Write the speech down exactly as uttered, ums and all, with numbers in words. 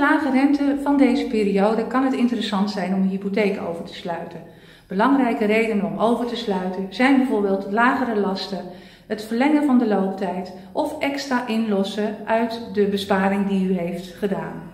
lage rente van deze periode kan het interessant zijn om een hypotheek over te sluiten. Belangrijke redenen om over te sluiten zijn bijvoorbeeld lagere lasten, het verlengen van de looptijd of extra inlossen uit de besparing die u heeft gedaan.